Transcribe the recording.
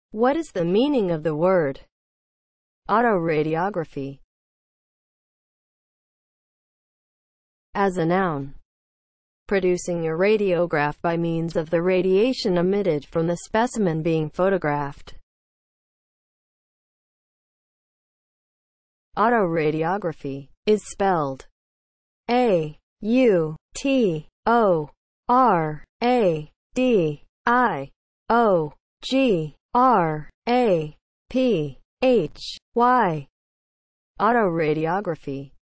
What is the meaning of the word autoradiography? As a noun, producing a radiograph by means of the radiation emitted from the specimen being photographed. Autoradiography is spelled AUTORADIOGRAPhy. Autoradiography